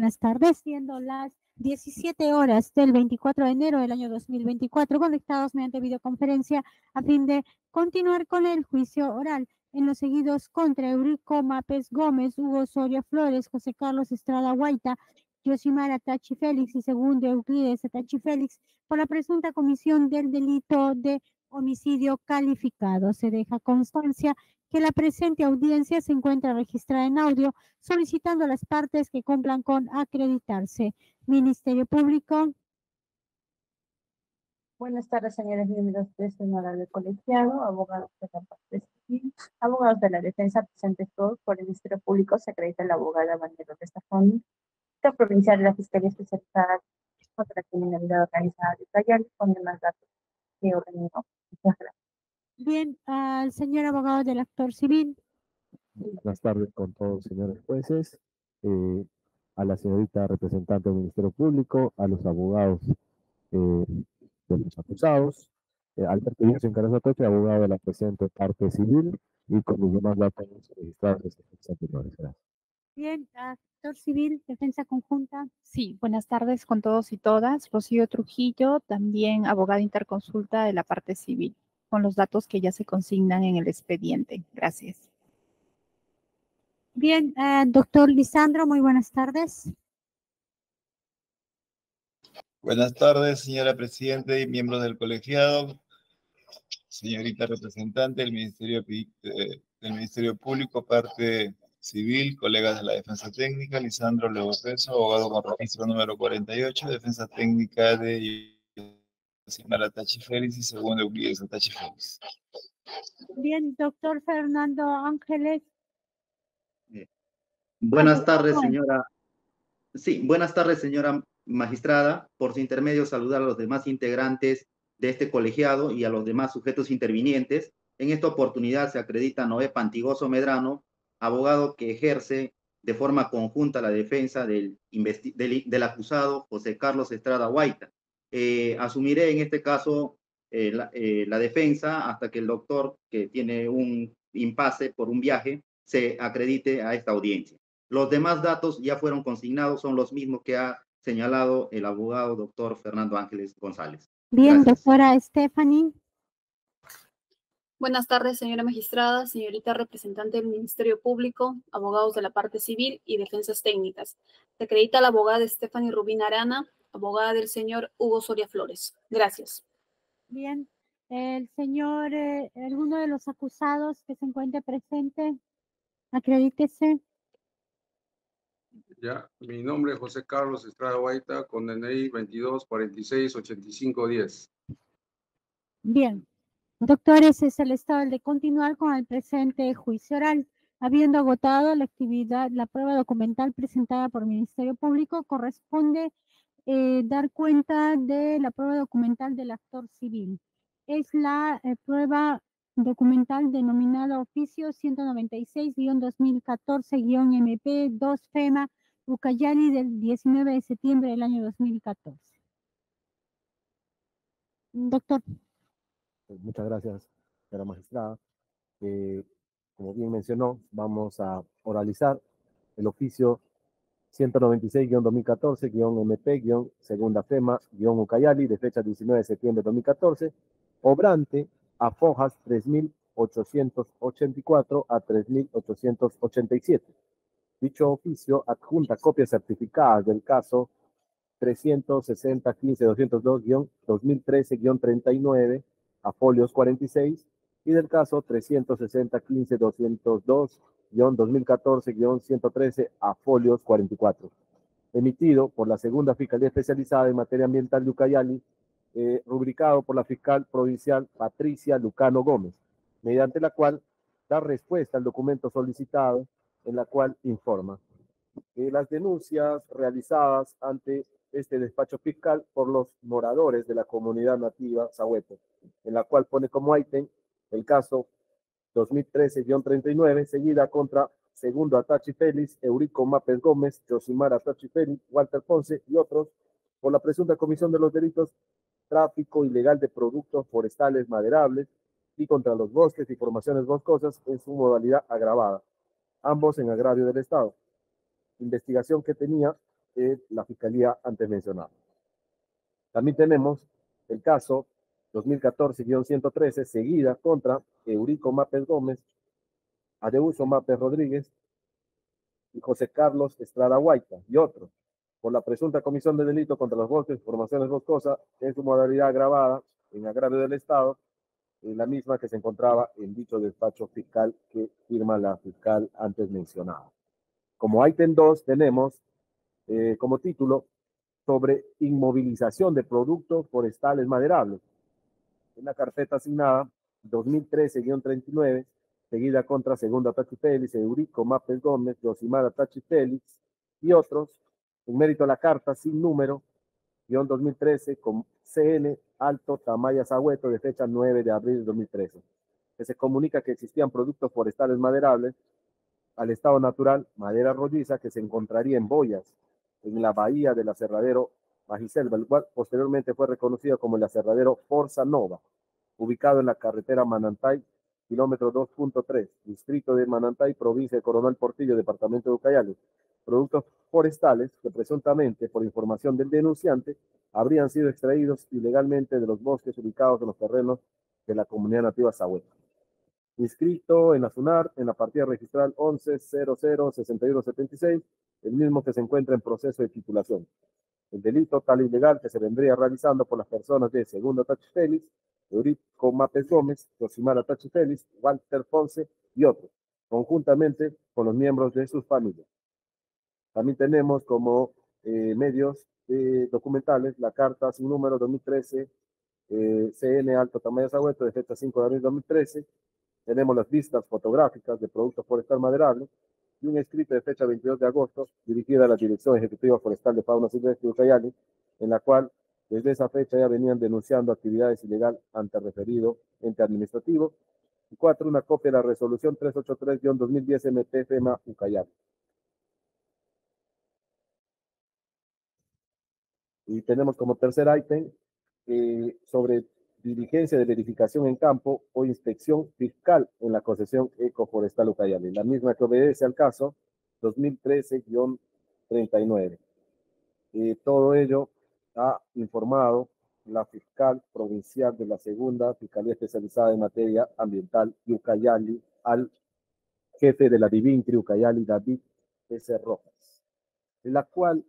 buenas tardes, siendo las 17 horas del 24 de enero del año 2024, conectados mediante videoconferencia a fin de continuar con el juicio oral en los seguidos contra Eurico Mapes Gómez, Hugo Soria Flores, José Carlos Estrada Guaita, Yosimar Tachi Félix y segundo Euclides Tachi Félix por la presunta comisión del delito de homicidio calificado. Se deja constancia que la presente audiencia se encuentra registrada en audio, solicitando a las partes que cumplan con acreditarse. Ministerio Público. Buenas tardes, señores miembros de este honorable colegiado, abogados de la parte civil, abogados de la defensa, presentes todos. Por el Ministerio Público se acredita la abogada Vanessa Estafoni, provincial de la Fiscalía Especializada contra la Criminalidad Organizada de Cayal, con demás datos que ordenó. Muchas gracias. Bien, al señor abogado del actor civil. Buenas tardes con todos, señores jueces, a la señorita representante del Ministerio Público, a los abogados de los acusados, Alberto Díaz Encarnación Atoche, abogado de la presente parte civil, y con los demás datos registrados en los anteriores. Gracias. Bien, actor civil, defensa conjunta. Sí, buenas tardes con todos y todas. Rocío Trujillo, también abogada interconsulta de la parte civil, con los datos que ya se consignan en el expediente. Gracias. Bien, doctor Lisandro, muy buenas tardes. Buenas tardes, señora Presidente y miembros del colegiado, señorita representante del Ministerio Público, parte civil, colegas de la Defensa Técnica, Lisandro Leopeso, abogado con registro número 48, Defensa Técnica de Yosimar Tachi Félix y segundo Euclides Tachi Félix. Bien, doctor Fernando Ángeles. Buenas tardes, señora. Sí, buenas tardes, señora magistrada. Por su intermedio, saludar a los demás integrantes de este colegiado y a los demás sujetos intervinientes. En esta oportunidad se acredita Noé Pantigoso Medrano, abogado que ejerce de forma conjunta la defensa del acusado José Carlos Estrada Guaita. Asumiré en este caso la defensa hasta que el doctor, que tiene un impasse por un viaje, se acredite a esta audiencia. Los demás datos ya fueron consignados, son los mismos que ha señalado el abogado doctor Fernando Ángeles González. Bien, Gracias. doctora Stephanie. Buenas tardes, señora magistrada, señorita representante del Ministerio Público, abogados de la parte civil y defensas técnicas. Se acredita la abogada Stephanie Rubín Arana, abogada del señor Hugo Soria Flores. Gracias. Bien, el señor, alguno de los acusados que se encuentre presente, acredítese. Ya, mi nombre es José Carlos Estrada Guaita, con DNI 22468510. Bien, doctores, es el estado de continuar con el presente juicio oral. Habiendo agotado la actividad, la prueba documental presentada por el Ministerio Público, corresponde dar cuenta de la prueba documental del actor civil. Es la prueba documental denominada oficio 196-2014-MP2 FEMA Ucayali del 19 de septiembre del año 2014. Doctor. Muchas gracias, señora magistrada. Como bien mencionó, vamos a oralizar el oficio 196-2014-MP- segunda FEMA-Ucayali de fecha 19 de septiembre de 2014, obrante a fojas 3884 a 3887. Dicho oficio adjunta copias certificadas del caso 360-15-202-2013-39 a folios 46 y del caso 360-15-202-2014-113 a folios 44, emitido por la Segunda Fiscalía Especializada en Materia Ambiental de Ucayali, rubricado por la fiscal provincial Patricia Lucano Gómez, mediante la cual da respuesta al documento solicitado, en la cual informa las denuncias realizadas ante este despacho fiscal por los moradores de la comunidad nativa Sahueto, en la cual pone como ítem el caso 2013-39, seguida contra segundo Atachi Félix, Eurico Mapes Gómez, Yosimar Atachi Félix, Walter Ponce y otros por la presunta comisión de los delitos tráfico ilegal de productos forestales maderables y contra los bosques y formaciones boscosas en su modalidad agravada, ambos en agravio del Estado. Investigación que tenía la Fiscalía antes mencionada. También tenemos el caso 2014-113, seguida contra Eurico Mapes Gómez, Adeuso Mapes Rodríguez y José Carlos Estrada Guaita y otros, por la presunta comisión de delito contra los bosques y formaciones boscosas en su modalidad agravada en agravio del Estado, la misma que se encontraba en dicho despacho fiscal que firma la fiscal antes mencionada. Como ítem 2 tenemos como título sobre inmovilización de productos forestales maderables. En la carpeta asignada 2013-39, seguida contra Segunda Tachi Félix, Eurico Mapes Gómez, Josimara Tachi Félix y otros, en mérito a la carta sin número, 2013, con CN Alto Tamaya Sagüeto, de fecha 9 de abril de 2013, que se comunica que existían productos forestales maderables al estado natural, madera rolliza, que se encontraría en boyas en la bahía del aserradero Magiselva, el cual posteriormente fue reconocido como el aserradero Forza Nova, ubicado en la carretera Manantay, kilómetro 2.3, distrito de Manantay, provincia de Coronel Portillo, departamento de Ucayali. Productos forestales que presuntamente, por información del denunciante, habrían sido extraídos ilegalmente de los bosques ubicados en los terrenos de la comunidad nativa Sagüeto. Inscrito en la SUNAR, en la partida registral 11006176, el mismo que se encuentra en proceso de titulación. El delito tal ilegal que se vendría realizando por las personas de Segunda Tachi Félix, Eurico Mapes Gómez, Josimara Tachi Félix, Walter Ponce y otros, conjuntamente con los miembros de sus familias. También tenemos como medios documentales la carta sin número 2013, CN Alto Tamaya Sagüeto, de fecha 5 de abril de 2013. Tenemos las vistas fotográficas de productos forestal maderables y un escrito de fecha 22 de agosto dirigida a la Dirección Ejecutiva Forestal de Fauna Silvestre de Ucayali, en la cual desde esa fecha ya venían denunciando actividades ilegales ante el referido ente administrativo. Y 4, una copia de la resolución 383-2010 MT-FEMA Ucayali. Y tenemos como tercer ítem sobre diligencia de verificación en campo o inspección fiscal en la concesión ecoforestal Ucayali, la misma que obedece al caso 2013-39. Todo ello ha informado la fiscal provincial de la segunda Fiscalía Especializada en Materia Ambiental de Ucayali al jefe de la DIVINCRI Ucayali, David S. Rojas, en la cual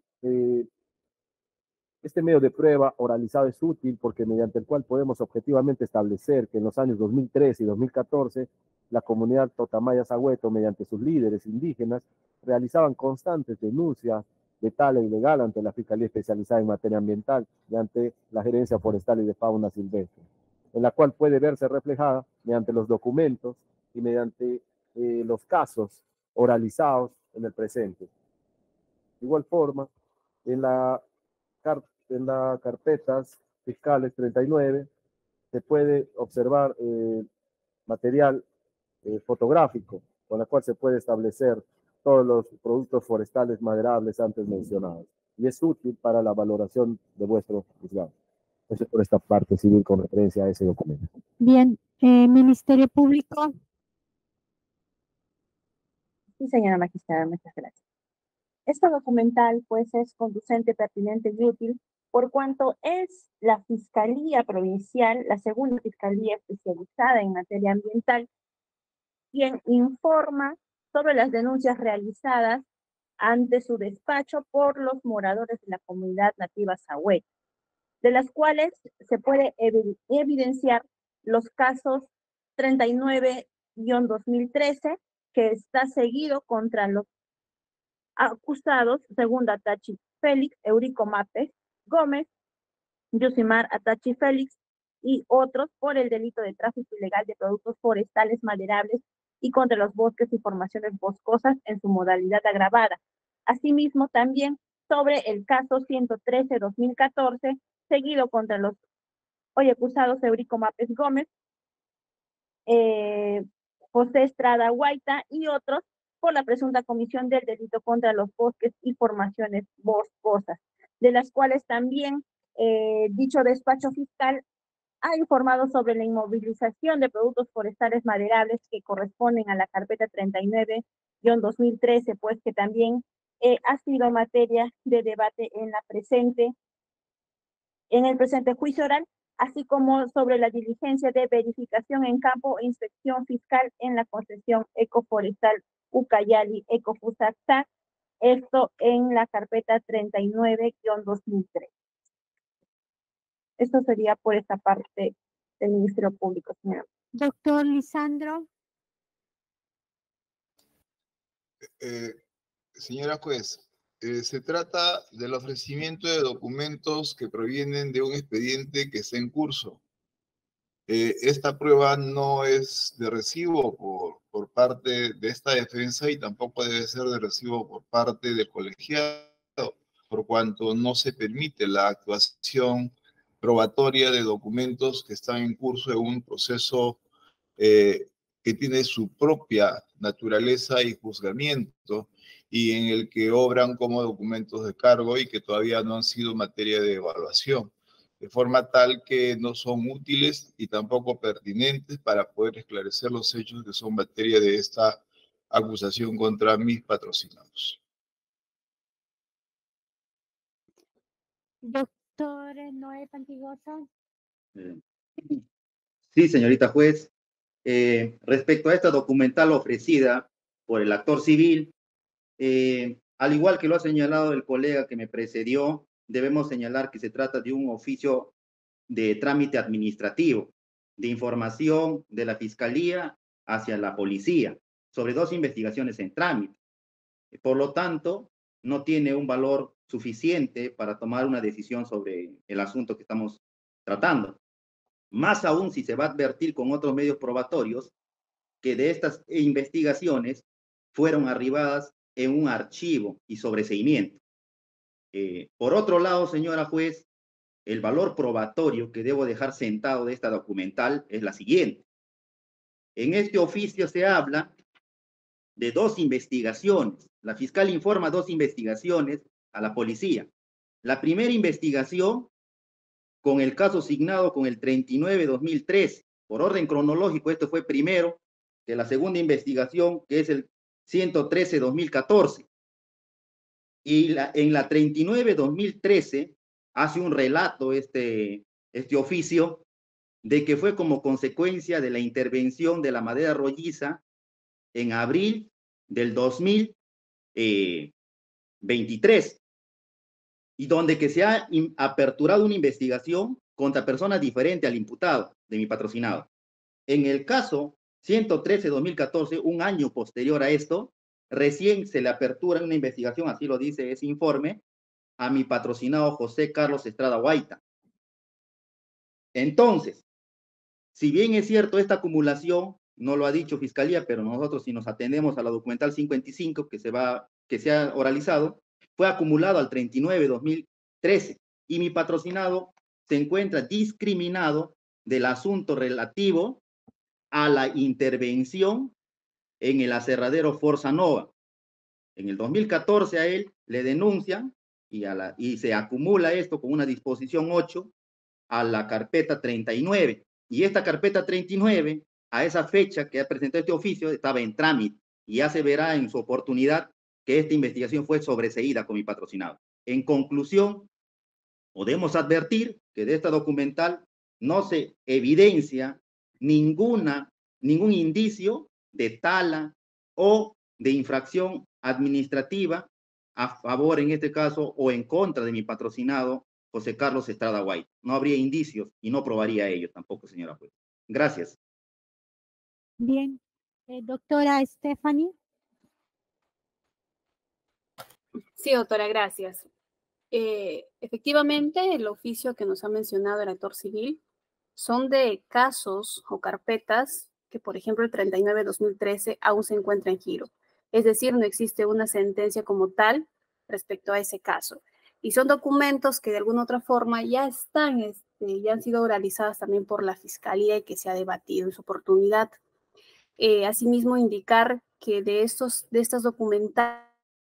este medio de prueba oralizado es útil porque mediante el cual podemos objetivamente establecer que en los años 2013 y 2014 la comunidad Totamaya Sagüeto, mediante sus líderes indígenas, realizaban constantes denuncias de tala ilegal ante la Fiscalía Especializada en Materia Ambiental y ante la Gerencia Forestal y de Fauna Silvestre, en la cual puede verse reflejada mediante los documentos y mediante los casos oralizados en el presente. De igual forma, en las carpetas fiscales 39 se puede observar material fotográfico con la cual se puede establecer todos los productos forestales maderables antes mencionados y es útil para la valoración de vuestro juzgado. Eso es por esta parte civil con referencia a ese documento. Bien, Ministerio Público. Sí, señora magistrada, muchas gracias. Este documental, pues, es conducente, pertinente y útil por cuanto es la Fiscalía Provincial, la segunda Fiscalía Especializada en Materia Ambiental, quien informa sobre las denuncias realizadas ante su despacho por los moradores de la comunidad nativa Sagüeto, de las cuales se puede evidenciar los casos 39-2013, que está seguido contra los acusados Segunda Tachi Félix, Eurico Mapes Gómez, Josimar Atachi Félix y otros por el delito de tráfico ilegal de productos forestales maderables y contra los bosques y formaciones boscosas en su modalidad agravada. Asimismo, también sobre el caso 113-2014, seguido contra los hoy acusados Eurico Mapes Gómez, José Estrada Guaita y otros por la presunta comisión del delito contra los bosques y formaciones boscosas, de las cuales también dicho despacho fiscal ha informado sobre la inmovilización de productos forestales maderables que corresponden a la carpeta 39-2013, pues que también ha sido materia de debate en el presente juicio oral, así como sobre la diligencia de verificación en campo e inspección fiscal en la concesión ecoforestal Ucayali Ecofusacta, esto en la carpeta 39-2003. Esto sería por esta parte del Ministerio Público, señora. Doctor Lisandro. Señora juez, se trata del ofrecimiento de documentos que provienen de un expediente que está en curso. Esta prueba no es de recibo por parte de esta defensa y tampoco debe ser de recibo por parte del colegiado, por cuanto no se permite la actuación probatoria de documentos que están en curso en un proceso que tiene su propia naturaleza y juzgamiento y en el que obran como documentos de cargo y que todavía no han sido materia de evaluación, de forma tal que no son útiles y tampoco pertinentes para poder esclarecer los hechos que son materia de esta acusación contra mis patrocinados. Doctor Noé Pantigosa. Sí, señorita juez. Respecto a esta documental ofrecida por el actor civil, al igual que lo ha señalado el colega que me precedió, debemos señalar que se trata de un oficio de trámite administrativo, de información de la Fiscalía hacia la Policía, sobre 2 investigaciones en trámite. Por lo tanto, no tiene un valor suficiente para tomar una decisión sobre el asunto que estamos tratando. Más aún si se va a advertir con otros medios probatorios que de estas investigaciones fueron arribadas en un archivo y sobreseimiento. Por otro lado, señora juez, el valor probatorio que debo dejar sentado de esta documental es la siguiente. En este oficio se habla de 2 investigaciones. La fiscal informa 2 investigaciones a la policía. La primera investigación con el caso asignado con el 39-2013. Por orden cronológico, esto fue primero que la segunda investigación, que es el 113-2014. Y en la 39-2013 hace un relato este oficio de que fue como consecuencia de la intervención de la madera rolliza en abril del 2023, y donde que se ha aperturado una investigación contra personas diferentes al imputado de mi patrocinado. En el caso 113-2014, un año posterior a esto, recién se le apertura una investigación, así lo dice ese informe, a mi patrocinado José Carlos Estrada Guaita. Entonces, si bien es cierto esta acumulación, no lo ha dicho Fiscalía, pero nosotros si nos atendemos a la documental 55 que se ha oralizado, fue acumulado al 39-2013 y mi patrocinado se encuentra discriminado del asunto relativo a la intervención en el aserradero Forza Nova. En el 2014 a él le denuncian y se acumula esto con una disposición 8 a la carpeta 39. Y esta carpeta 39, a esa fecha que ha presentado este oficio, estaba en trámite y ya se verá en su oportunidad que esta investigación fue sobreseída con mi patrocinado. En conclusión, podemos advertir que de esta documental no se evidencia ningún indicio de tala o de infracción administrativa a favor, en este caso, o en contra de mi patrocinado José Carlos Estrada Guaita. No habría indicios y no probaría ello tampoco, señora juez. Gracias. Bien. Doctora Stephanie. Sí, doctora, gracias. Efectivamente, el oficio que nos ha mencionado el actor civil son de casos o carpetas que, por ejemplo, el 39-2013 aún se encuentra en giro. Es decir, no existe una sentencia como tal respecto a ese caso. Y son documentos que de alguna otra forma ya están, ya han sido oralizadas también por la Fiscalía y que se ha debatido en su oportunidad. Asimismo, indicar que de estas documentales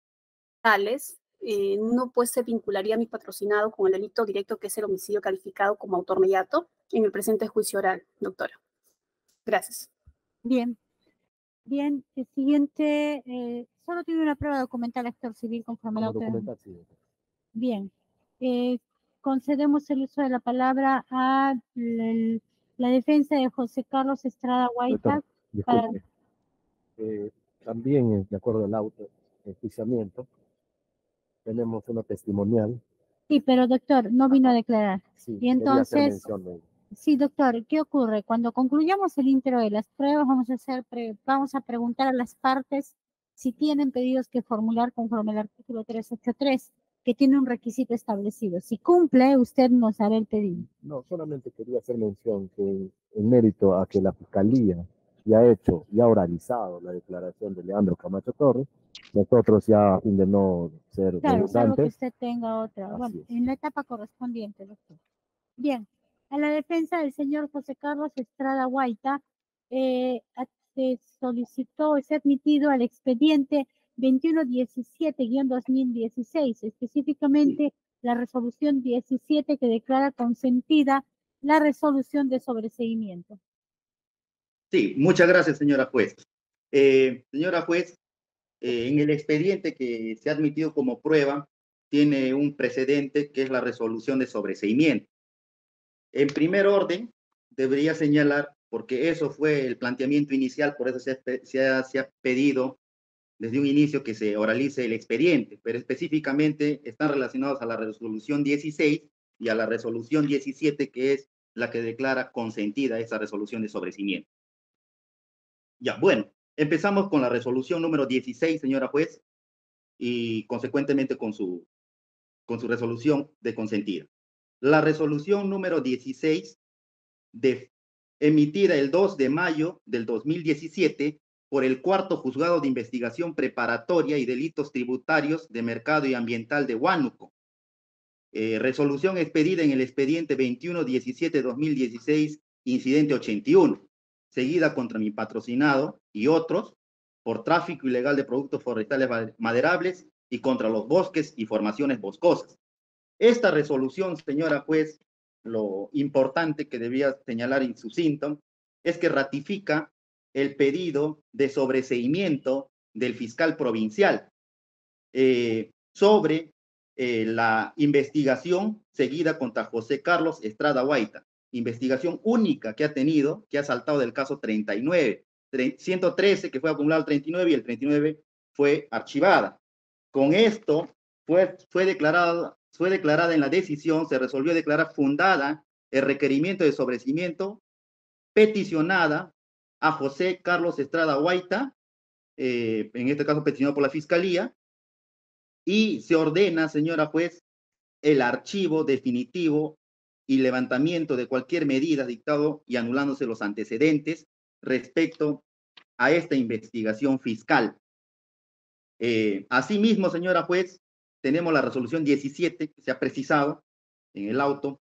no pues se vincularía a mi patrocinado con el delito directo que es el homicidio calificado como autor mediato en el presente juicio oral, doctora. Gracias. Bien. Bien, el siguiente Solo tiene una prueba documental actor civil conforme al Como auto. documental, sí. Bien. Concedemos el uso de la palabra a la defensa de José Carlos Estrada Guaita. Doctor, Para... disculpe. También, de acuerdo al auto, enjuiciamiento, tenemos una testimonial. Sí, pero doctor, no vino a declarar. Sí, Y quería hacer entonces, mención de ello. sí, doctor, ¿qué ocurre? Cuando concluyamos el intro de las pruebas, vamos a preguntar a las partes si tienen pedidos que formular conforme al artículo 383, que tiene un requisito establecido. Si cumple, usted nos hará el pedido. No, solamente quería hacer mención que en mérito a que la Fiscalía ya ha hecho, ya ha oralizado la declaración de Leandro Camacho Torres, nosotros ya, a fin de no ser Claro, salvo que redundantes, usted tenga otra. Así Bueno, es. en la etapa correspondiente, doctor. Bien, a la defensa del señor José Carlos Estrada Guaita, se solicitó, es admitido al expediente 2117-2016, específicamente la resolución 17 que declara consentida la resolución de sobreseimiento. Sí, muchas gracias, señora juez. Señora juez, en el expediente que se ha admitido como prueba, tiene un precedente que es la resolución de sobreseimiento. En primer orden, debería señalar, porque eso fue el planteamiento inicial, por eso se ha pedido desde un inicio que se oralice el expediente, pero específicamente están relacionados a la resolución 16 y a la resolución 17, que es la que declara consentida esa resolución de sobreseimiento. Ya, bueno, empezamos con la resolución número 16, señora juez, y consecuentemente con su resolución de consentida. La resolución número 16, emitida el 2 de mayo del 2017 por el Cuarto Juzgado de Investigación Preparatoria y Delitos Tributarios de Mercado y Ambiental de Huánuco. Resolución expedida en el expediente 21-17-2016, incidente 81, seguida contra mi patrocinado y otros por tráfico ilegal de productos forestales maderables y contra los bosques y formaciones boscosas. Esta resolución, señora juez, lo importante que debía señalar en sucinto es que ratifica el pedido de sobreseimiento del fiscal provincial sobre la investigación seguida contra José Carlos Estrada Guaita, investigación única que ha tenido, que ha saltado del caso 39, 113 que fue acumulado al 39 y el 39 fue archivada. Con esto fue declarada en la decisión, se resolvió declarar fundada el requerimiento de sobreseimiento peticionada a José Carlos Estrada Guaita, en este caso peticionado por la Fiscalía, y se ordena, señora juez, el archivo definitivo y levantamiento de cualquier medida dictado y anulándose los antecedentes respecto a esta investigación fiscal. Asimismo, señora juez, tenemos la resolución 17 que se ha precisado en el auto.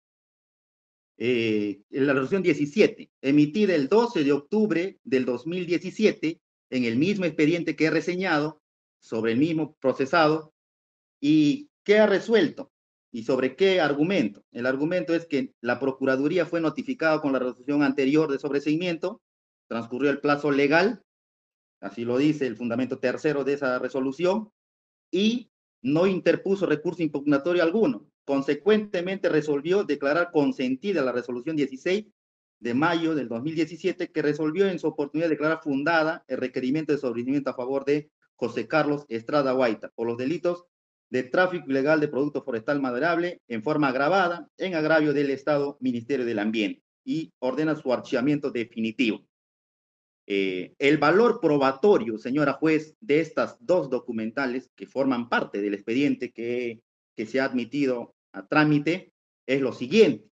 En la resolución 17, emitida el 12 de octubre del 2017, en el mismo expediente que he reseñado, sobre el mismo procesado, ¿y qué ha resuelto? ¿Y sobre qué argumento? El argumento es que la Procuraduría fue notificada con la resolución anterior de sobreseimiento, transcurrió el plazo legal, así lo dice el fundamento tercero de esa resolución, y no interpuso recurso impugnatorio alguno. Consecuentemente resolvió declarar consentida la resolución 16 de mayo del 2017, que resolvió en su oportunidad declarar fundada el requerimiento de sobreseimiento a favor de José Carlos Estrada Guaita por los delitos de tráfico ilegal de producto forestal maderable en forma agravada en agravio del Estado Ministerio del Ambiente, y ordena su archivamiento definitivo. El valor probatorio, señora juez, de estas dos documentales que forman parte del expediente que se ha admitido a trámite es lo siguiente.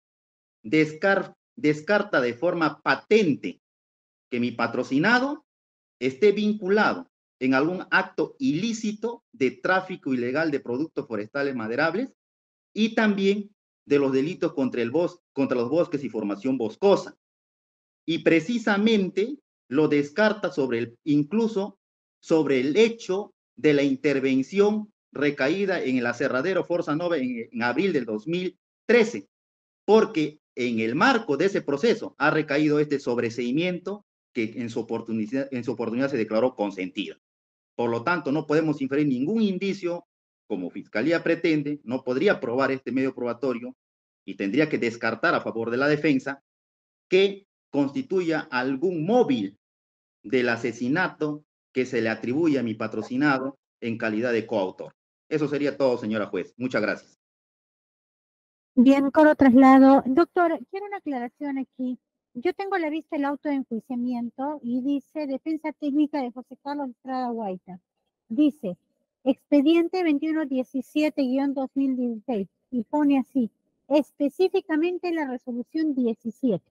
Descarta de forma patente que mi patrocinado esté vinculado en algún acto ilícito de tráfico ilegal de productos forestales maderables y también de los delitos contra los bosques y formación boscosa. Y precisamente lo descarta incluso sobre el hecho de la intervención recaída en el aserradero Forza Nova en abril del 2013, porque en el marco de ese proceso ha recaído este sobreseimiento que en su oportunidad se declaró consentido. Por lo tanto, no podemos inferir ningún indicio, como Fiscalía pretende, no podría probar este medio probatorio y tendría que descartar a favor de la defensa que constituya algún móvil del asesinato que se le atribuye a mi patrocinado en calidad de coautor. Eso sería todo, señora juez. Muchas gracias. Bien, coro traslado. Doctor, quiero una aclaración aquí. Yo tengo a la vista el auto de enjuiciamiento y dice Defensa Técnica de José Carlos Estrada Guaita. Dice, expediente 2117-2016 y pone así, específicamente la resolución 17.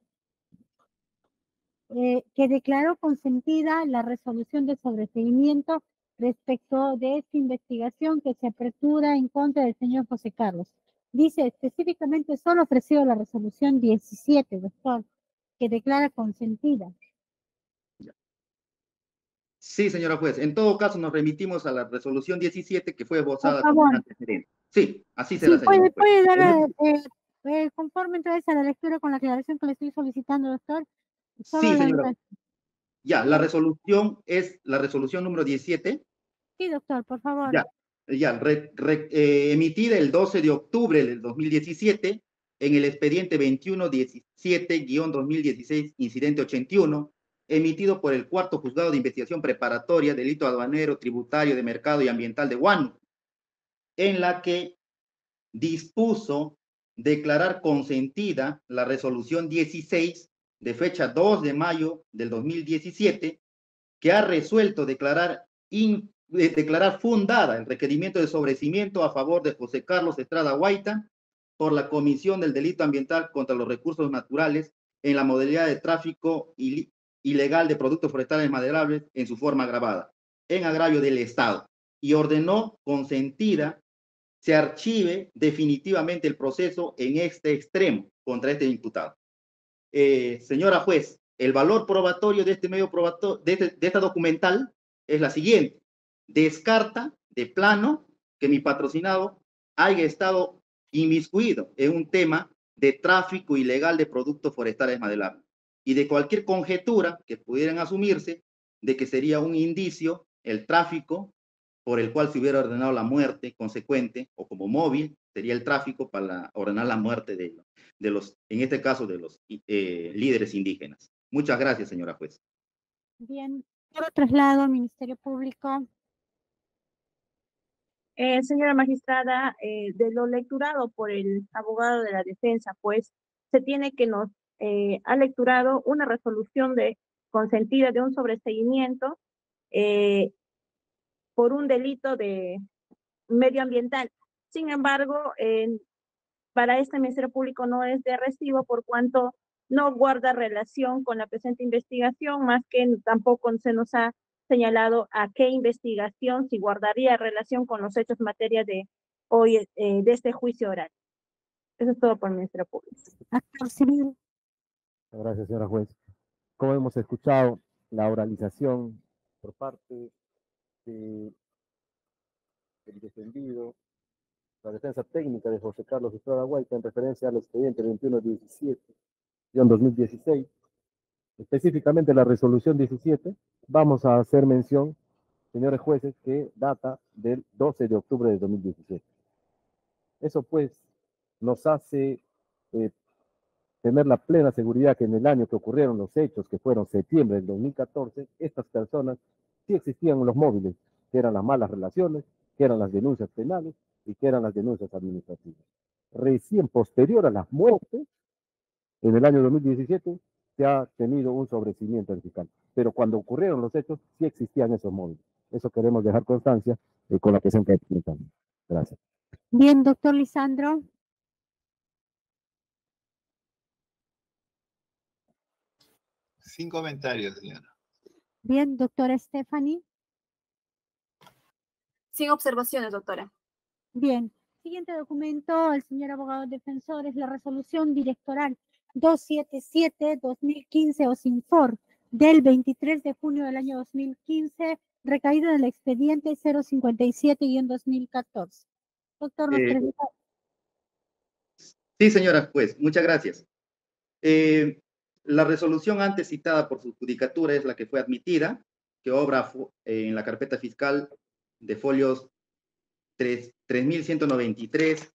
Que declaró consentida la resolución de sobreseimiento respecto de esta investigación que se apertura en contra del señor José Carlos. Dice específicamente solo ofrecido la resolución 17, doctor, que declara consentida. Sí, señora juez. En todo caso, nos remitimos a la resolución 17 que fue esbozada Por como favor. antecedente. Sí, así será, Sí, señora juez. puede dar conforme entonces a la lectura con la aclaración que le estoy solicitando, doctor. Sí, señora. Ya, la resolución es la resolución número 17. Sí, doctor, por favor. Ya, emitida el 12 de octubre del 2017 en el expediente 2117-2016, incidente 81, emitido por el Cuarto Juzgado de Investigación Preparatoria, Delito Aduanero, Tributario, de Mercado y Ambiental de Huánuco, en la que dispuso declarar consentida la resolución 16 de fecha 2 de mayo del 2017, que ha resuelto declarar fundada el requerimiento de sobreseimiento a favor de José Carlos Estrada Guaita por la comisión del delito ambiental contra los recursos naturales en la modalidad de tráfico ilegal de productos forestales maderables en su forma agravada, en agravio del Estado, y ordenó consentida se archive definitivamente el proceso en este extremo contra este imputado. Señora juez, el valor probatorio de este medio probatorio, de esta documental, es la siguiente. Descarta de plano que mi patrocinado haya estado inmiscuido en un tema de tráfico ilegal de productos forestales maderables y de cualquier conjetura que pudieran asumirse de que sería un indicio el tráfico por el cual se hubiera ordenado la muerte consecuente o como móvil sería el tráfico para ordenar la muerte de los, en este caso, de los líderes indígenas. Muchas gracias, señora juez. Bien, por traslado al Ministerio Público. Señora magistrada, de lo lecturado por el abogado de la defensa, pues se tiene que nos ha lecturado una resolución de consentida de un sobreseimiento por un delito de medioambiental. Sin embargo, para este Ministerio Público no es de recibo por cuanto no guarda relación con la presente investigación, más que tampoco se nos ha señalado a qué investigación, si guardaría relación con los hechos en materia de hoy, de este juicio oral. Eso es todo por el Ministerio Público. Actor civil. Gracias, señora juez. Como hemos escuchado, la oralización por parte del defendido, la defensa técnica de José Carlos Estrada Guaita en referencia al expediente 2117-2016, específicamente la resolución 17, vamos a hacer mención, señores jueces, que data del 12 de octubre de 2017. Eso pues nos hace tener la plena seguridad que en el año que ocurrieron los hechos, que fueron septiembre del 2014, estas personas sí existían los móviles, que eran las malas relaciones, que eran las denuncias penales y que eran las denuncias administrativas. Recién posterior a las muertes, en el año 2017, se ha tenido un sobreseimiento del fiscal. Pero cuando ocurrieron los hechos, sí existían esos móviles. Eso queremos dejar constancia con la presente explicación. Gracias. Bien, doctor Lisandro. Sin comentarios, señora. Bien, doctora Stephanie. Sin observaciones, doctora. Bien. Siguiente documento, el señor abogado defensor, es la resolución directoral 277-2015 OSINFOR del 23 de junio del año 2015, recaído en el expediente 057-2014. Doctor, nos presenta. Sí, señora juez, muchas gracias. La resolución antes citada por su judicatura es la que fue admitida. que obra en la carpeta fiscal de folios 3.193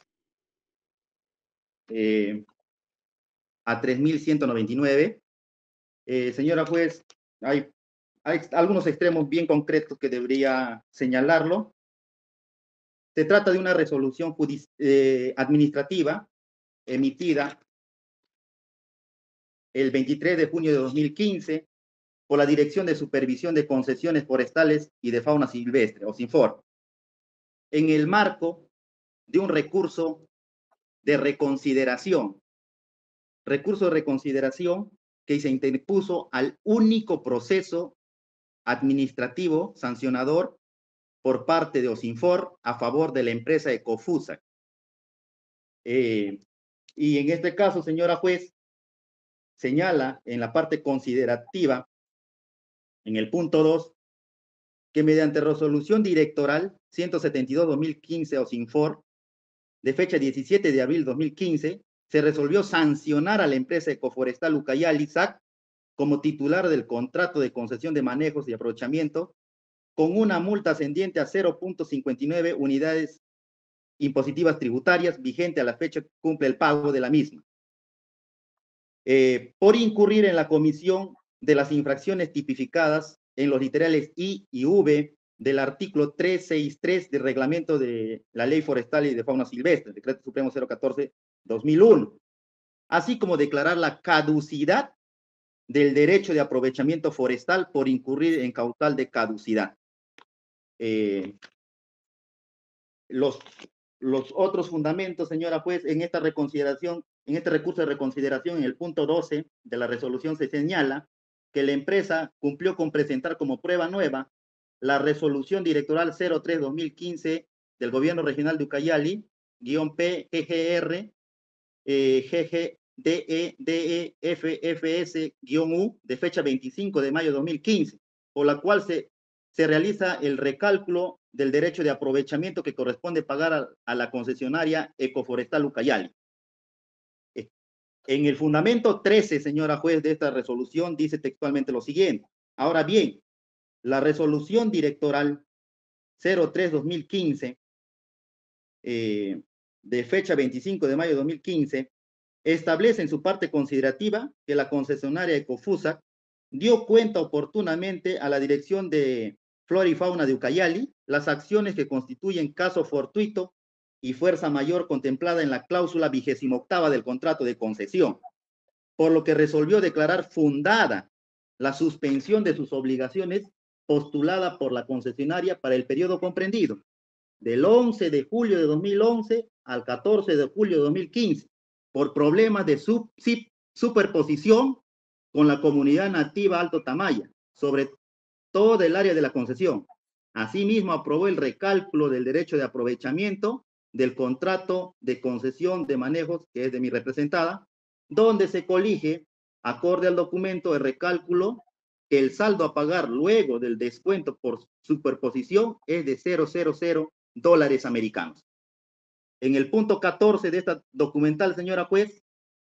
a 3.199. Señora juez, hay algunos extremos bien concretos que debería señalarlo. Se trata de una resolución administrativa emitida el 23 de junio de 2015 por la Dirección de Supervisión de Concesiones Forestales y de Fauna Silvestre, o SINFOR, en el marco de un recurso de reconsideración que se interpuso al único proceso administrativo sancionador por parte de OSINFOR a favor de la empresa Ecofusac. Y en este caso, señora juez, señala en la parte considerativa, en el punto 2, que mediante resolución directoral 172-2015 OSINFOR, de fecha 17 de abril de 2015, se resolvió sancionar a la empresa Ecoforestal Ucayali SAC como titular del contrato de concesión de manejos y aprovechamiento con una multa ascendiente a 0.59 unidades impositivas tributarias, vigente a la fecha que cumple el pago de la misma, por incurrir en la comisión de las infracciones tipificadas en los literales I y V del artículo 363 del reglamento de la Ley Forestal y de Fauna Silvestre, Decreto Supremo 014-2001, así como declarar la caducidad del derecho de aprovechamiento forestal por incurrir en causal de caducidad. Los otros fundamentos, señora juez, en esta reconsideración, en este recurso de reconsideración, en el punto 12 de la resolución se señala que la empresa cumplió con presentar como prueba nueva la resolución directoral 03-2015 del Gobierno Regional de Ucayali, -P GGR, GGDEDEFFS-U, de fecha 25 de mayo de 2015, por la cual se realiza el recálculo del derecho de aprovechamiento que corresponde pagar a la concesionaria Ecoforestal Ucayali. En el fundamento 13, señora juez, de esta resolución dice textualmente lo siguiente. Ahora bien, la resolución directoral 03-2015, de fecha 25 de mayo de 2015, establece en su parte considerativa que la concesionaria Ecofusac dio cuenta oportunamente a la Dirección de Flora y Fauna de Ucayali las acciones que constituyen caso fortuito y fuerza mayor contemplada en la cláusula 28ª del contrato de concesión, por lo que resolvió declarar fundada la suspensión de sus obligaciones postulada por la concesionaria para el periodo comprendido del 11 de julio de 2011 al 14 de julio de 2015, por problemas de superposición con la comunidad nativa Alto Tamaya, sobre todo el área de la concesión. Asimismo, aprobó el recálculo del derecho de aprovechamiento del contrato de concesión de manejos, que es de mi representada, donde se colige, acorde al documento de recálculo, que el saldo a pagar luego del descuento por superposición es de $0.00 americanos. En el punto 14 de esta documental, señora juez,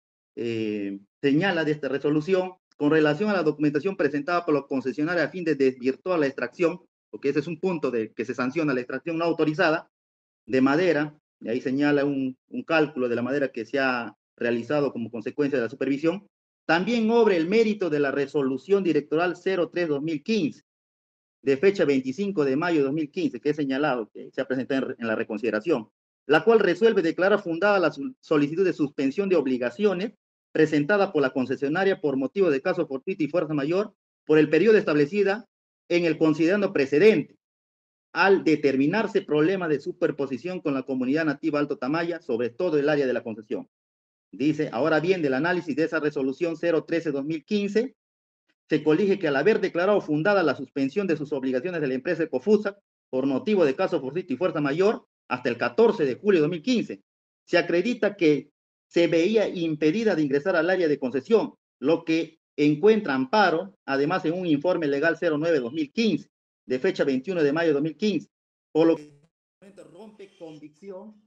señala de esta resolución, con relación a la documentación presentada por los concesionarios a fin de desvirtuar la extracción, porque ese es un punto de que se sanciona la extracción no autorizada de madera, y ahí señala un cálculo de la madera que se ha realizado como consecuencia de la supervisión, también obra el mérito de la resolución directoral 03-2015, de fecha 25 de mayo de 2015, que he señalado, que se ha presentado en la reconsideración, la cual resuelve declarar fundada la solicitud de suspensión de obligaciones presentada por la concesionaria por motivo de caso fortuito y fuerza mayor por el periodo establecido en el considerando precedente, al determinarse problema de superposición con la comunidad nativa Alto Tamaya, sobre todo el área de la concesión. Dice, ahora bien, del análisis de esa resolución 013-2015, se colige que al haber declarado fundada la suspensión de sus obligaciones de la empresa Ecofusac por motivo de caso fortuito y fuerza mayor hasta el 14 de julio de 2015, se acredita que se veía impedida de ingresar al área de concesión, lo que encuentra amparo, además en un informe legal 09-2015, de fecha 21 de mayo de 2015, por lo que rompe convicción,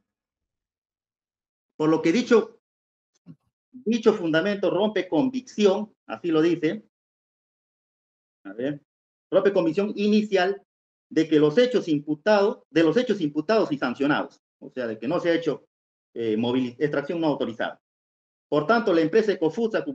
por lo que dicho fundamento rompe convicción, así lo dice, a ver, propia comisión inicial de que los hechos imputados y sancionados, o sea, de que no se ha hecho extracción no autorizada. Por tanto, la empresa Ecofusa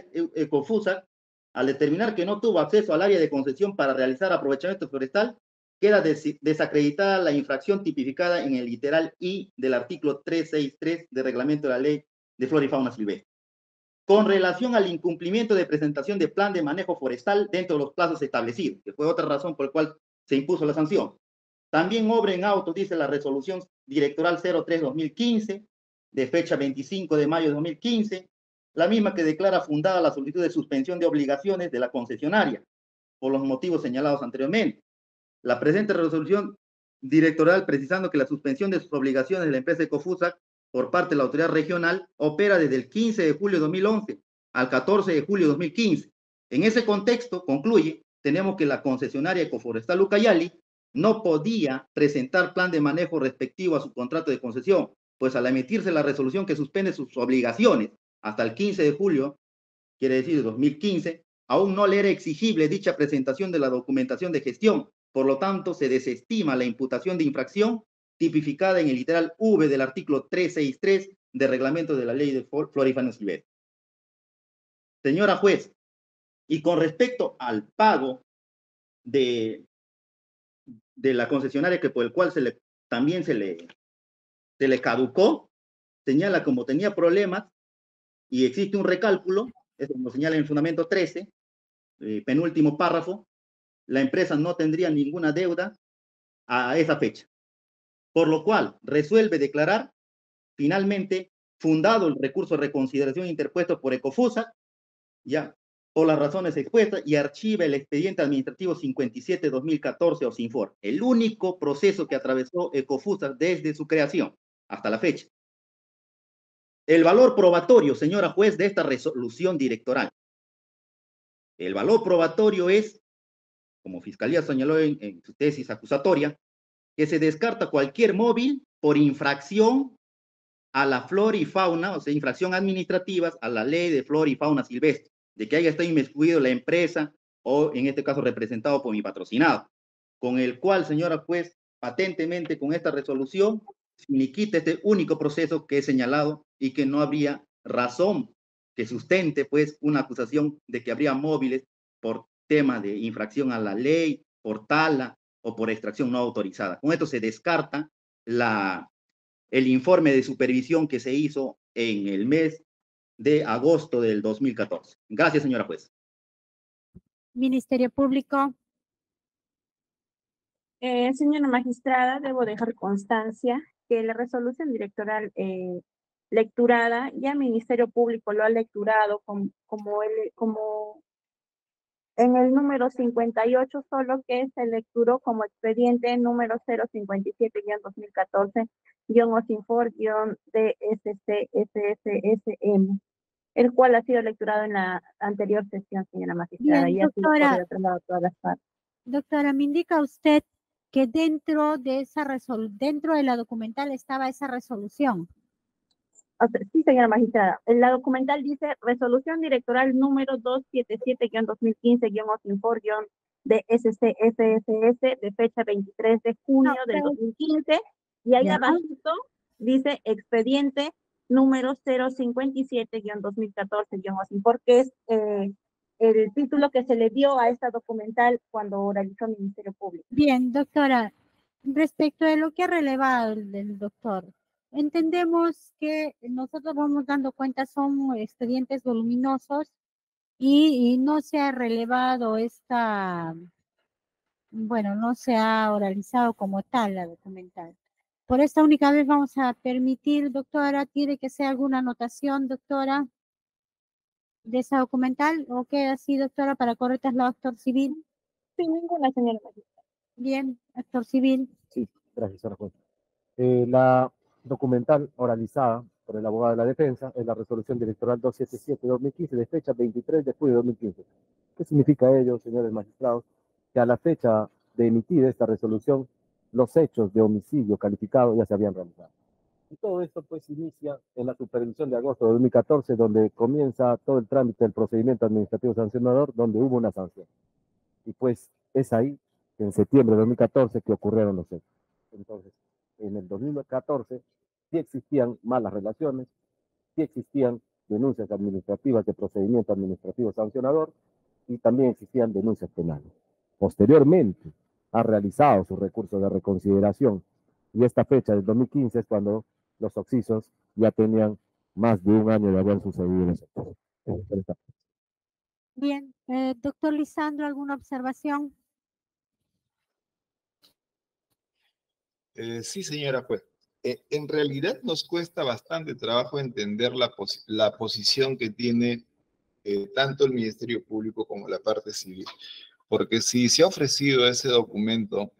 al determinar que no tuvo acceso al área de concesión para realizar aprovechamiento forestal, queda desacreditada la infracción tipificada en el literal I del artículo 363 del reglamento de la ley de flora y fauna silvestre. Con relación al incumplimiento de presentación de plan de manejo forestal dentro de los plazos establecidos, que fue otra razón por la cual se impuso la sanción. También obra en auto, dice la resolución directoral 03-2015, de fecha 25 de mayo de 2015, la misma que declara fundada la solicitud de suspensión de obligaciones de la concesionaria, por los motivos señalados anteriormente. La presente resolución directoral, precisando que la suspensión de sus obligaciones de la empresa Ecofusa por parte de la autoridad regional opera desde el 15 de julio de 2011 al 14 de julio de 2015. En ese contexto, concluye, tenemos que la concesionaria Ecoforestal Ucayali no podía presentar plan de manejo respectivo a su contrato de concesión, pues al emitirse la resolución que suspende sus obligaciones hasta el 15 de julio, quiere decir de 2015, aún no le era exigible dicha presentación de la documentación de gestión. Por lo tanto, se desestima la imputación de infracción tipificada en el literal V del artículo 363 del reglamento de la ley de flora y fauna silvestre. Señora juez, y con respecto al pago de la concesionaria que por el cual también se le caducó, señala como tenía problemas y existe un recálculo, eso lo señala en el fundamento 13, penúltimo párrafo, la empresa no tendría ninguna deuda a esa fecha. Por lo cual, resuelve declarar, finalmente, fundado el recurso de reconsideración interpuesto por Ecofusa, ya, por las razones expuestas, y archiva el expediente administrativo 57-2014 o SINFOR, el único proceso que atravesó Ecofusa desde su creación hasta la fecha. El valor probatorio, señora juez, de esta resolución directoral. El valor probatorio es, como Fiscalía señaló en su tesis acusatoria, que se descarta cualquier móvil por infracción a la flora y fauna, o sea, infracción administrativa a la ley de flora y fauna silvestre, de que haya estado inmiscuido la empresa o, en este caso, representado por mi patrocinado, con el cual, señora juez, patentemente con esta resolución, finiquita este único proceso que he señalado y que no habría razón que sustente, pues, una acusación de que habría móviles por tema de infracción a la ley, por tala o por extracción no autorizada. Con esto se descarta el informe de supervisión que se hizo en el mes de agosto del 2014. Gracias, señora juez. Ministerio Público. Señora magistrada, debo dejar constancia que la resolución directoral lecturada, ya el Ministerio Público lo ha lecturado como en el número 58, solo que se lecturó como expediente número 057-2014-OSINFOR-DSC-SSSM, el cual ha sido lecturado en la anterior sesión, señora magistrada. Bien, y así por doctora. el otro lado todas las partes. Doctora, me indica usted que dentro de la documental estaba esa resolución. O sea, sí, señora magistrada. En la documental dice resolución directoral número 277-2015-OSINFOR-DSC-SSS de fecha 23 de junio del 2015. Y ahí abajito dice expediente número 057-2014-OSINFOR, que es el título que se le dio a esta documental cuando realizó el Ministerio Público. Bien, doctora, respecto de lo que ha relevado el doctor, entendemos que nosotros vamos dando cuenta, son expedientes voluminosos y no se ha relevado no se ha oralizado como tal la documental. Por esta única vez vamos a permitir, doctora, ¿tiene que ser alguna anotación, doctora, de esa documental? ¿O queda así, doctora, para correr traslado actor civil? Sin ninguna, señora magistrada. Bien, actor civil. Sí, gracias, señora juez. La documental oralizada por el abogado de la defensa es la resolución directoral 277-2015 de fecha 23 de julio de 2015. ¿Qué significa ello, señores magistrados? Que a la fecha de emitir esta resolución, los hechos de homicidio calificado ya se habían realizado. Y todo esto pues inicia en la supervisión de agosto de 2014, donde comienza todo el trámite del procedimiento administrativo sancionador, donde hubo una sanción. Y pues Es ahí, en septiembre de 2014, que ocurrieron los hechos. Entonces, en el 2014 sí existían malas relaciones, sí existían denuncias administrativas de procedimiento administrativo sancionador y también existían denuncias penales. Posteriormente, ha realizado su recurso de reconsideración y esta fecha del 2015 es cuando los occisos ya tenían más de un año de haber sucedido los hechos. Bien, doctor Lisandro, ¿alguna observación? Sí, señora juez. En realidad nos cuesta bastante trabajo entender la posición que tiene tanto el Ministerio Público como la parte civil. Porque si se ha ofrecido ese documento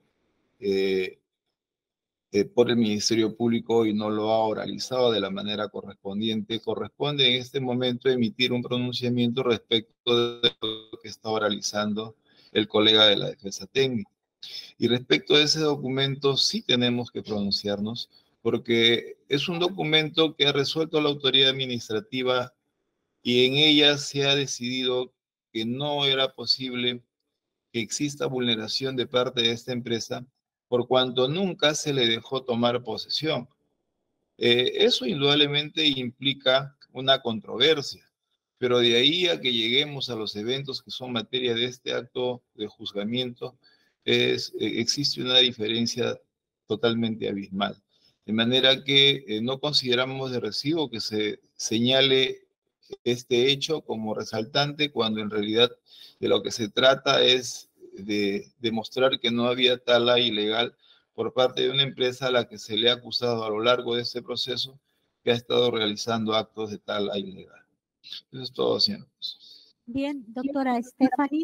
por el Ministerio Público y no lo ha oralizado de la manera correspondiente, corresponde en este momento emitir un pronunciamiento respecto de lo que está oralizando el colega de la Defensa Técnica. Y respecto a ese documento sí tenemos que pronunciarnos porque es un documento que ha resuelto la autoridad administrativa y en ella se ha decidido que no era posible que exista vulneración de parte de esta empresa por cuanto nunca se le dejó tomar posesión. Eso indudablemente implica una controversia, pero de ahí a que lleguemos a los eventos que son materia de este acto de juzgamiento, existe una diferencia totalmente abismal. De manera que no consideramos de recibo que se señale este hecho como resaltante cuando en realidad de lo que se trata es de demostrar que no había tala ilegal por parte de una empresa a la que se le ha acusado a lo largo de este proceso que ha estado realizando actos de tala ilegal. Eso es todo, señor. Bien, doctora Stephanie.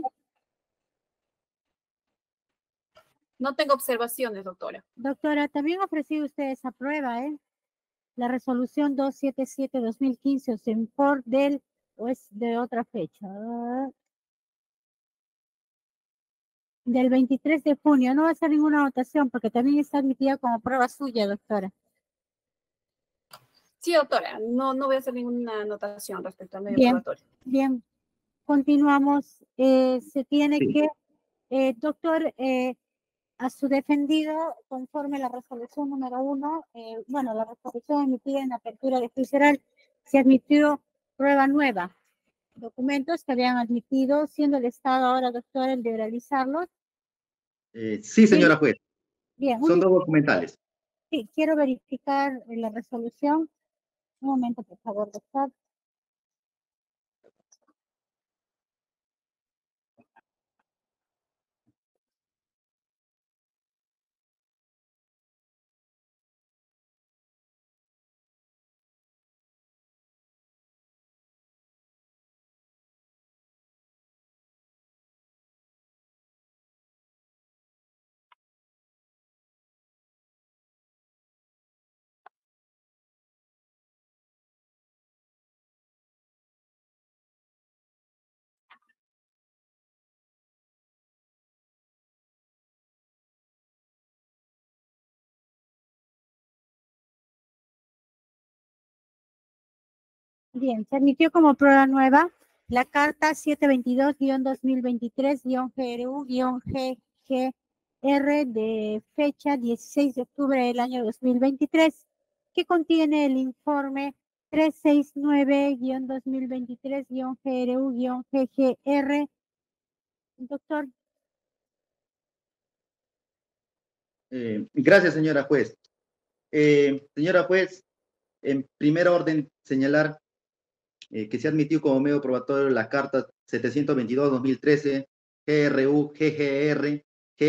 No tengo observaciones, doctora. Doctora, también ha ofrecido usted esa prueba, ¿eh? La resolución 277-2015, o SENFOR o es de otra fecha. Del 23 de junio. No va a hacer ninguna anotación porque también está admitida como prueba suya, doctora. Sí, doctora, no voy a hacer ninguna anotación respecto al medio Bien, probatorio. bien. Continuamos. Se tiene Sí. que, doctor, a su defendido, conforme la resolución número 1, bueno, la resolución emitida en apertura de juicio oral, se admitió prueba nueva. Documentos que habían admitido, siendo el Estado ahora, doctor, el de realizarlos. Sí, señora juez. Bien, Son dos documentales. sí, quiero verificar la resolución. Un momento, por favor, doctor. Bien, se admitió como prueba nueva la carta 722-2023-GRU-GGR de fecha 16 de octubre del año 2023, que contiene el informe 369-2023-GRU-GGR. Doctor. Gracias, señora juez. Señora juez, en primer orden, señalar que se admitió como medio probatorio la carta 722-2013 GRU-GGR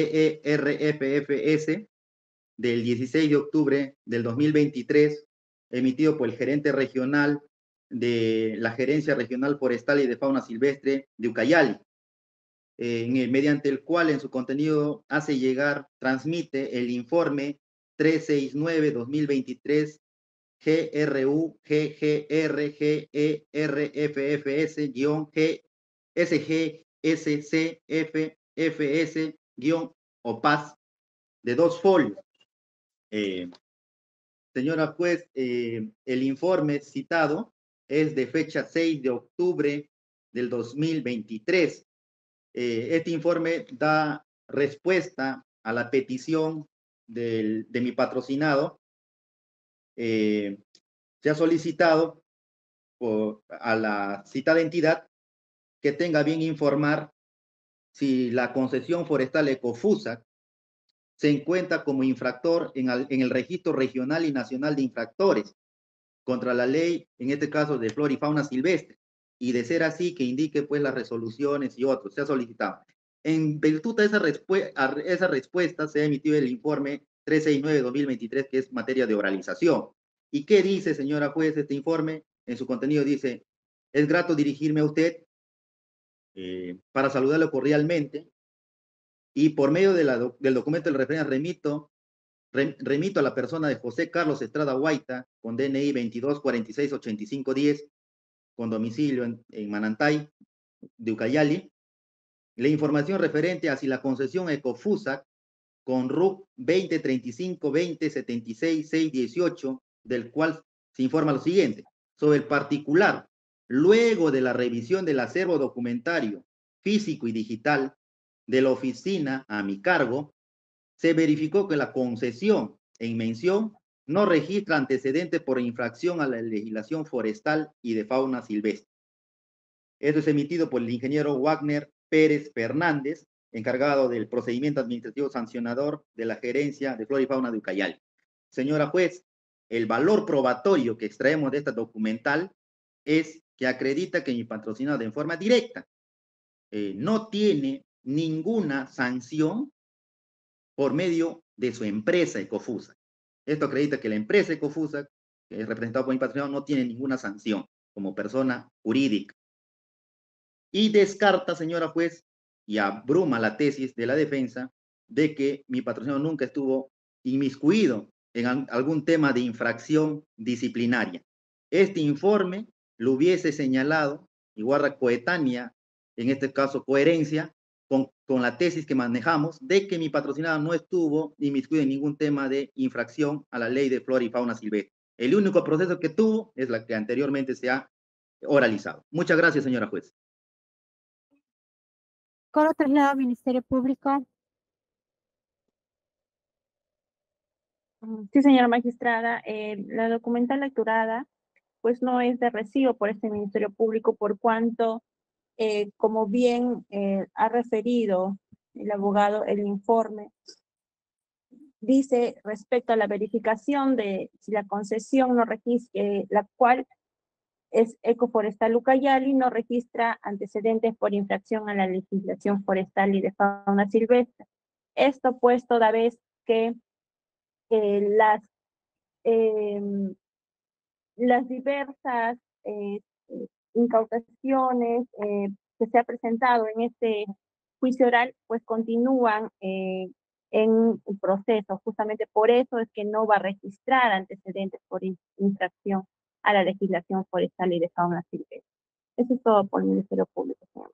GERFFS del 16 de octubre del 2023, emitido por el gerente regional de la Gerencia Regional Forestal y de Fauna Silvestre de Ucayali, mediante el cual en su contenido transmite el informe 369-2023 GRU GGR GERFFS-GSG SCFFS-OPAS de 2 folios. Señora juez, el informe citado es de fecha 6 de octubre del 2023. Este informe da respuesta a la petición de mi patrocinado, se ha solicitado a la citada entidad que tenga bien informar si la concesión forestal Ecofusac se encuentra como infractor en el registro regional y nacional de infractores contra la ley, en este caso de flora y fauna silvestre, y de ser así que indique pues las resoluciones y otros, se ha solicitado. En virtud de esa respuesta se ha emitido el informe 369-2023, que es materia de oralización. ¿Y qué dice, señora juez, este informe? En su contenido dice: es grato dirigirme a usted para saludarlo cordialmente y por medio de del documento del referente remito a la persona de José Carlos Estrada Guaita, con DNI 22468510, con domicilio en Manantay, de Ucayali, la información referente a si la concesión Ecofusac con RUC 2035-2076-618, del cual se informa lo siguiente: sobre el particular, luego de la revisión del acervo documentario físico y digital de la oficina a mi cargo, se verificó que la concesión en mención no registra antecedentes por infracción a la legislación forestal y de fauna silvestre. Esto es emitido por el ingeniero Wagner Pérez Fernández, encargado del procedimiento administrativo sancionador de la Gerencia de Flora y Fauna de Ucayali. Señora juez, el valor probatorio que extraemos de esta documental es que acredita que mi patrocinado en forma directa no tiene ninguna sanción por medio de su empresa Ecofusac. Esto acredita que la empresa Ecofusac, que es representada por mi patrocinado, no tiene ninguna sanción como persona jurídica. Y descarta, señora juez, y abruma la tesis de la defensa de que mi patrocinado nunca estuvo inmiscuido en algún tema de infracción disciplinaria. Este informe lo hubiese señalado y guarda coetánea, en este caso coherencia, con la tesis que manejamos de que mi patrocinado no estuvo inmiscuido en ningún tema de infracción a la ley de flora y fauna silvestre. El único proceso que tuvo es la que anteriormente se ha oralizado. Muchas gracias, señora juez. Coro traslado al Ministerio Público. Sí, señora magistrada, la documental lecturada pues no es de recibo por este Ministerio Público, por cuanto, como bien ha referido el abogado, el informe dice respecto a la verificación de si la concesión no registra, la cual es Ecoforestal Ucayali, no registra antecedentes por infracción a la legislación forestal y de fauna silvestre. Esto pues toda vez que las diversas incautaciones que se ha presentado en este juicio oral, pues continúan en el proceso. Justamente por eso es que no va a registrar antecedentes por infracción a la legislación forestal y de fauna silvestre. Eso es todo por el Ministerio Público, señor.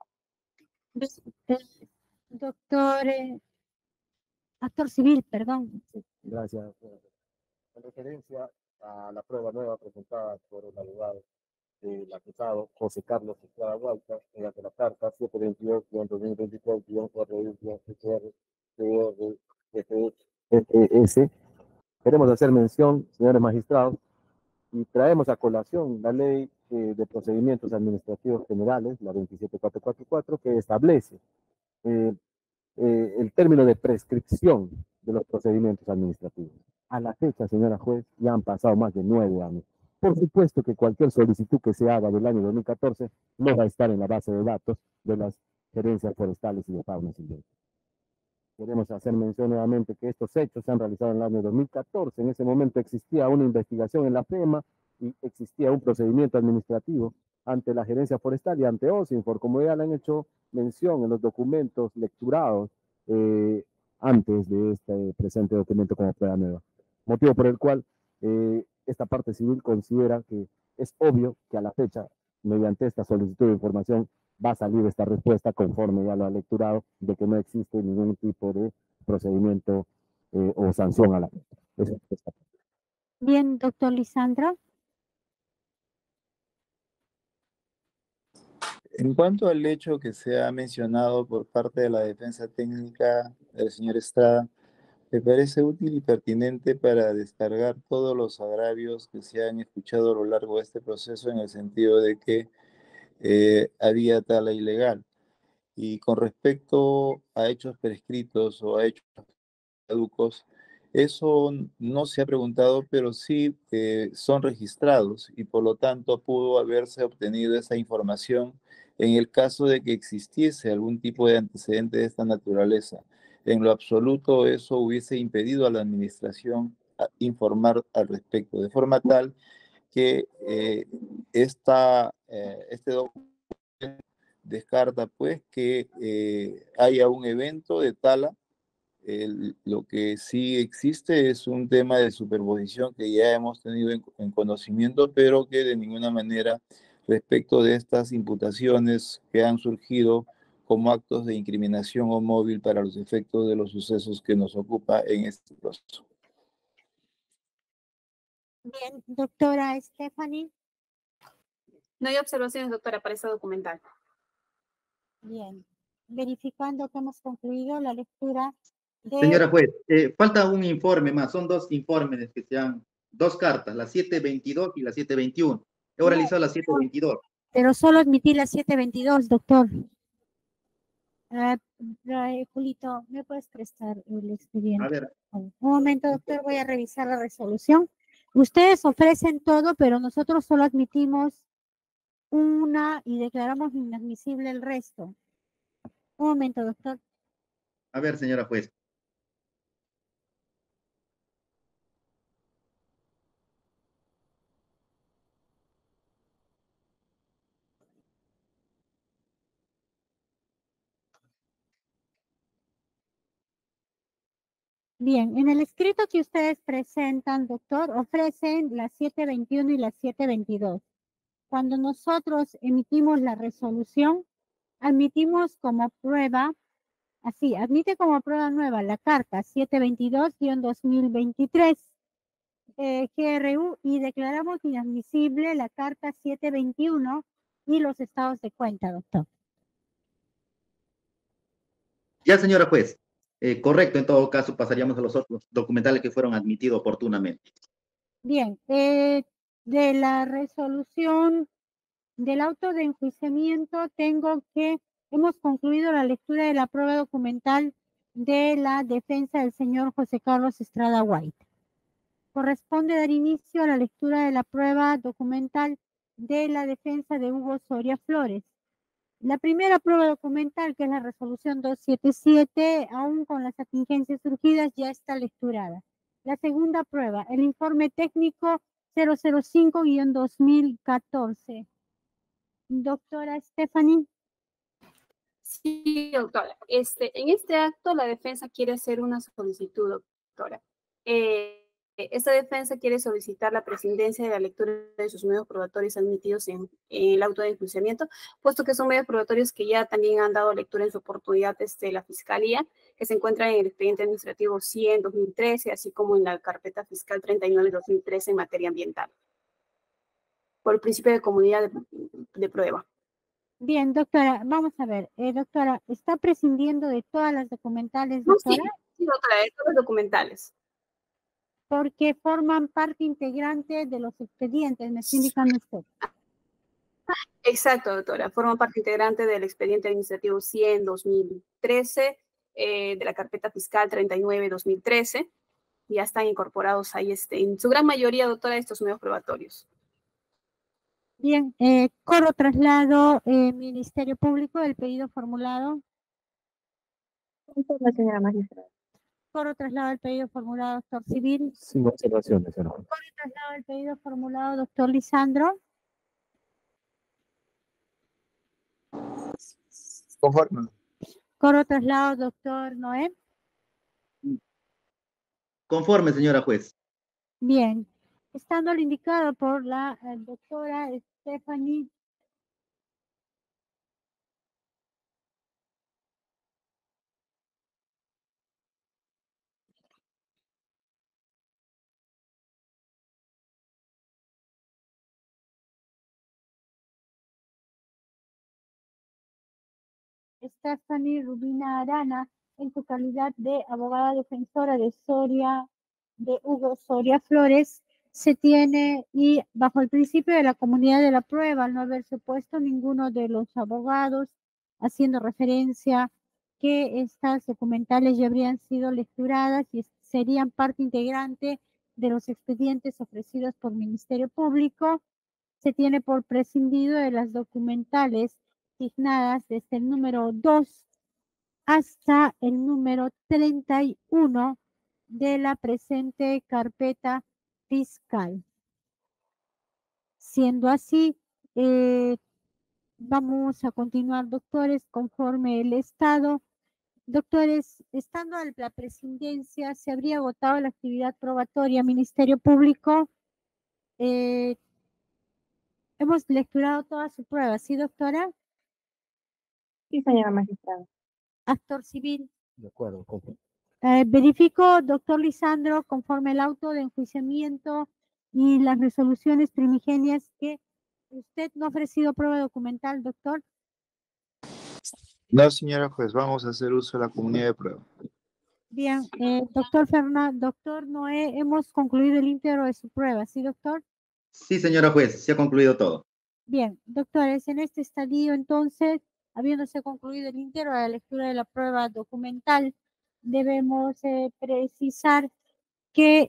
Doctor, actor civil, perdón. Gracias. En referencia a la prueba nueva presentada por el abogado del acusado José Carlos Estrada Guaita, mediante la carta 722-2023-RI-FS, queremos hacer mención, señores magistrados, y traemos a colación la ley de procedimientos administrativos generales, la 27444, que establece el término de prescripción de los procedimientos administrativos. A la fecha, señora juez, ya han pasado más de 9 años. Por supuesto que cualquier solicitud que se haga del año 2014 no va a estar en la base de datos de las gerencias forestales y de fauna silvestre. Queremos hacer mención nuevamente que estos hechos se han realizado en el año 2014. En ese momento existía una investigación en la FEMA y existía un procedimiento administrativo ante la gerencia forestal y ante OSINFOR, como ya le han hecho mención en los documentos lecturados antes de este presente documento como prueba nueva. Motivo por el cual esta parte civil considera que es obvio que a la fecha, mediante esta solicitud de información, va a salir esta respuesta conforme ya lo ha lecturado, de que no existe ningún tipo de procedimiento o sanción a la fecha. Bien, doctor Lisandro. En cuanto al hecho que se ha mencionado por parte de la defensa técnica del señor Estrada, me parece útil y pertinente para descargar todos los agravios que se han escuchado a lo largo de este proceso en el sentido de que había tala ilegal. Y con respecto a hechos prescritos o a hechos caducos, eso no se ha preguntado, pero sí son registrados y por lo tanto pudo haberse obtenido esa información en el caso de que existiese algún tipo de antecedente de esta naturaleza. En lo absoluto, eso hubiese impedido a la administración informar al respecto, de forma tal que este documento descarta pues que haya un evento de tala. Lo que sí existe es un tema de superposición que ya hemos tenido en conocimiento, pero que de ninguna manera respecto de estas imputaciones que han surgido como actos de incriminación o móvil para los efectos de los sucesos que nos ocupa en este proceso. Bien, doctora Stephanie. No hay observaciones, doctora, para ese documental. Bien, verificando que hemos concluido la lectura de... Señora juez, falta un informe más, son dos informes que se han, dos cartas, la 722 y la 721. He oralizado la 722. Pero solo admití la 722, doctor. Julito, ¿me puedes prestar el expediente? A ver. Un momento, doctor, voy a revisar la resolución. Ustedes ofrecen todo, pero nosotros solo admitimos una y declaramos inadmisible el resto. Un momento, doctor. A ver, señora juez. Bien, en el escrito que ustedes presentan, doctor, ofrecen las 721 y las 722. Cuando nosotros emitimos la resolución, admitimos como prueba, así, admite como prueba nueva la carta 722-2023 GRU y declaramos inadmisible la carta 721 y los estados de cuenta, doctor. Ya, señora juez. Correcto, en todo caso pasaríamos a los otros documentales que fueron admitidos oportunamente. Bien, de la resolución del auto de enjuiciamiento tengo que hemos concluido la lectura de la prueba documental de la defensa del señor José Carlos Estrada White. Corresponde dar inicio a la lectura de la prueba documental de la defensa de Hugo Soria Flores. La primera prueba documental, que es la resolución 277, aún con las atingencias surgidas, ya está lecturada. La segunda prueba, el informe técnico 005-2014. Doctora Stephanie. Sí, doctora. En este acto la defensa quiere hacer una solicitud, doctora. Esta defensa quiere solicitar la prescindencia de la lectura de sus medios probatorios admitidos en el auto de enjuiciamiento, puesto que son medios probatorios que ya también han dado lectura en su oportunidad la Fiscalía, que se encuentran en el expediente administrativo 100-2013, así como en la carpeta fiscal 39-2013 en materia ambiental, por el principio de comunidad de prueba. Bien, doctora, vamos a ver. Doctora, ¿está prescindiendo de todas las documentales, doctora? No, sí, doctora, de todos los documentales. Porque forman parte integrante de los expedientes, me está indicando usted. Exacto, doctora. Forma parte integrante del expediente administrativo 100-2013, de la carpeta fiscal 39-2013. Ya están incorporados ahí, en su gran mayoría, doctora, estos medios probatorios. Bien, corro traslado Ministerio Público del pedido formulado. La señora magistrada. Corro traslado el pedido formulado, doctor Civil. Sin observaciones, señora. Corro traslado el pedido formulado, doctor Lisandro. Conforme. Corro traslado, doctor Noé. Conforme, señora juez. Bien, estando lo indicado por la doctora Stephanie Stephanie Rubina Arana, en su calidad de abogada defensora de Hugo Soria Flores, se tiene, y bajo el principio de la comunidad de la prueba, al no haberse puesto ninguno de los abogados, haciendo referencia que estas documentales ya habrían sido lecturadas y serían parte integrante de los expedientes ofrecidos por Ministerio Público, se tiene por prescindido de las documentales asignadas desde el número 2 hasta el número 31 de la presente carpeta fiscal. Siendo así, vamos a continuar, doctores, conforme el Estado. Doctores, estando en la presidencia, se habría agotado la actividad probatoria. Ministerio Público, hemos lecturado todas sus pruebas, ¿sí, doctora? Sí, señora magistrada. Actor civil. De acuerdo. Verifico, doctor Lisandro, conforme el auto de enjuiciamiento y las resoluciones primigenias, que usted no ha ofrecido prueba documental, doctor. No, señora juez, vamos a hacer uso de la comunidad de prueba. Bien, doctor Noé, hemos concluido el íntegro de su prueba, ¿sí, doctor? Sí, señora juez, se ha concluido todo. Bien, doctores, en este estadio, entonces, habiéndose concluido el íntegro de la lectura de la prueba documental, debemos precisar que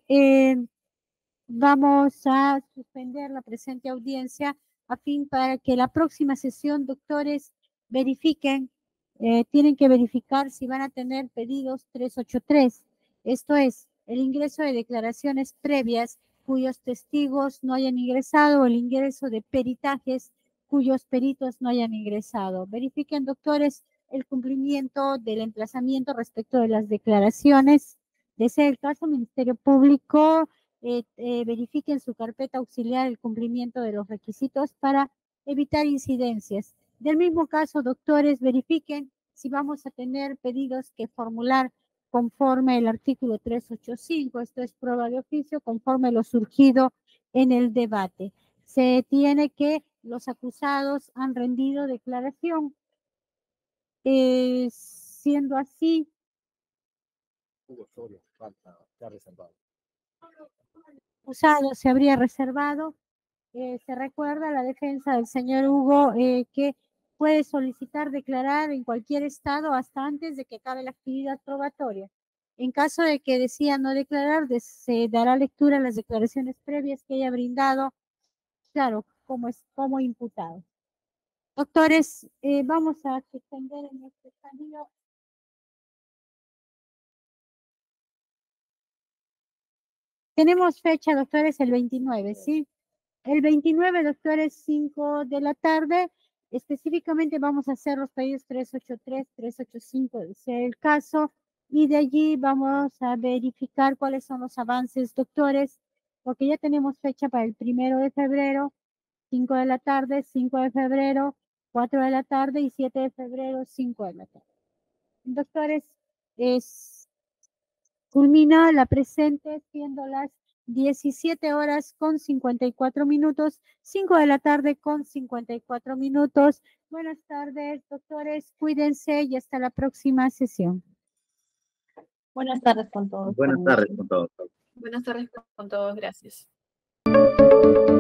vamos a suspender la presente audiencia a fin para que la próxima sesión, doctores, verifiquen, tienen que verificar si van a tener pedidos 383. Esto es, el ingreso de declaraciones previas cuyos testigos no hayan ingresado, o el ingreso de peritajes cuyos peritos no hayan ingresado. Verifiquen, doctores, el cumplimiento del emplazamiento respecto de las declaraciones. De ser el caso, Ministerio Público, verifiquen su carpeta auxiliar el cumplimiento de los requisitos para evitar incidencias. Del mismo caso, doctores, verifiquen si vamos a tener pedidos que formular conforme el artículo 385, esto es prueba de oficio, conforme lo surgido en el debate. Se tiene que los acusados han rendido declaración. Siendo así, Hugo Soria, falta, está reservado. Acusado se habría reservado. Se recuerda la defensa del señor Hugo que puede solicitar declarar en cualquier estado hasta antes de que acabe la actividad probatoria. En caso de que decida no declarar, se dará lectura a las declaraciones previas que haya brindado, claro, como imputado. Doctores, vamos a suspender en este estadio. Tenemos fecha, doctores, el 29, ¿sí? El 29, doctores, 5 de la tarde. Específicamente vamos a hacer los pedidos 383, 385, de ser el caso. Y de allí vamos a verificar cuáles son los avances, doctores, porque ya tenemos fecha para el 1 de febrero, 5 de la tarde, 5 de febrero, 4 de la tarde y 7 de febrero, 5 de la tarde. Doctores, culmina la presente siendo las 17 horas con 54 minutos, 5 de la tarde con 54 minutos. Buenas tardes, doctores, cuídense y hasta la próxima sesión. Buenas tardes con todos. Buenas tardes con todos. Buenas tardes con todos, gracias.